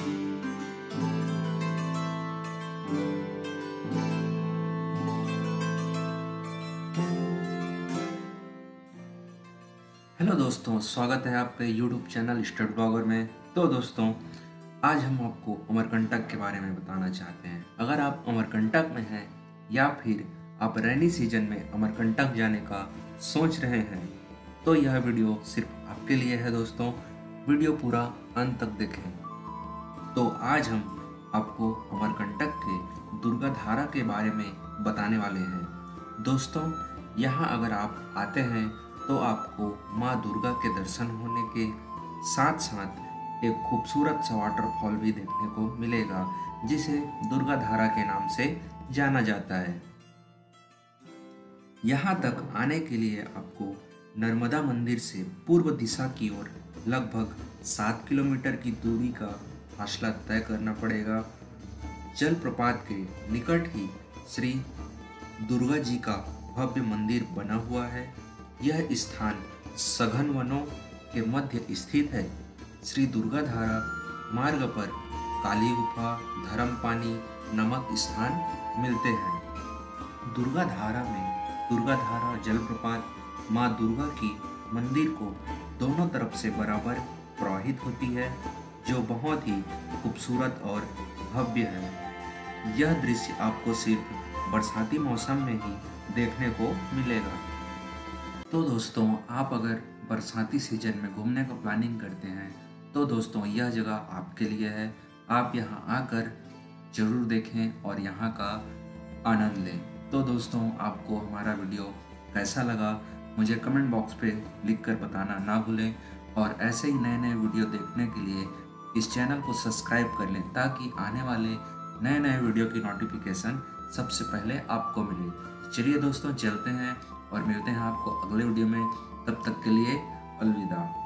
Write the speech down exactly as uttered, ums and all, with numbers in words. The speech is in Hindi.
हेलो दोस्तों, स्वागत है आपके यूट्यूब चैनल स्टडी ब्लॉगर में। तो दोस्तों, आज हम आपको अमरकंटक के बारे में बताना चाहते हैं। अगर आप अमरकंटक में हैं या फिर आप रैनी सीजन में अमरकंटक जाने का सोच रहे हैं तो यह वीडियो सिर्फ आपके लिए है दोस्तों। वीडियो पूरा अंत तक देखें। तो आज हम आपको अमरकंटक के दुर्गा धारा के बारे में बताने वाले हैं। दोस्तों, यहाँ अगर आप आते हैं तो आपको माँ दुर्गा के दर्शन होने के साथ साथ एक खूबसूरत सा वाटरफॉल भी देखने को मिलेगा, जिसे दुर्गा धारा के नाम से जाना जाता है। यहाँ तक आने के लिए आपको नर्मदा मंदिर से पूर्व दिशा की ओर लगभग सात किलोमीटर की दूरी का फासला तय करना पड़ेगा। जलप्रपात के निकट ही श्री दुर्गा जी का भव्य मंदिर बना हुआ है। यह स्थान सघन वनों के मध्य स्थित है। श्री दुर्गा धारा मार्ग पर काली गुफा, धर्म पानी नमक स्थान मिलते हैं। दुर्गा धारा में दुर्गा धारा जलप्रपात माँ दुर्गा की मंदिर को दोनों तरफ से बराबर प्रवाहित होती है, जो बहुत ही खूबसूरत और भव्य है। यह दृश्य आपको सिर्फ बरसाती मौसम में ही देखने को मिलेगा। तो दोस्तों, आप अगर बरसाती सीजन में घूमने का प्लानिंग करते हैं तो दोस्तों यह जगह आपके लिए है। आप यहां आकर ज़रूर देखें और यहां का आनंद लें। तो दोस्तों, आपको हमारा वीडियो कैसा लगा मुझे कमेंट बॉक्स पे लिखकर बताना ना भूलें, और ऐसे ही नए नए वीडियो देखने के लिए इस चैनल को सब्सक्राइब कर लें ताकि आने वाले नए नए वीडियो की नोटिफिकेशन सबसे पहले आपको मिले। चलिए दोस्तों, चलते हैं और मिलते हैं आपको अगले वीडियो में। तब तक के लिए अलविदा।